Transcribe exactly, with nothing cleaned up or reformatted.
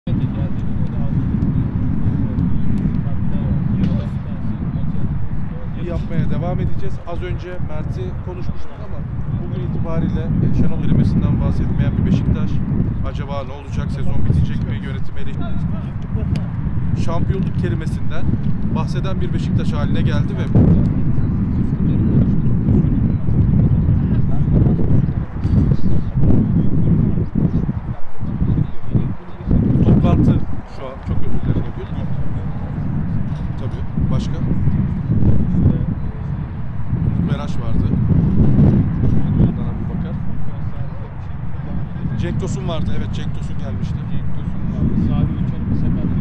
yapmaya devam edeceğiz. Az önce Mert'i konuşmuştuk ama bugün itibariyle Şenol kelimesinden bahsetmeyen bir Beşiktaş. Acaba ne olacak? Sezon bitecek mi? Yönetim eli şampiyonluk kelimesinden bahseden bir Beşiktaş haline geldi ve toplantı şu an çok özür dilerim yapıyor. Tabii. Başka? Meraş vardı. Buradan bir bakar. Cenk Tosun vardı. Evet, Cenk Tosun gelmişti. Cenk Tosun vardı. Sadi Uçar'ın sakat.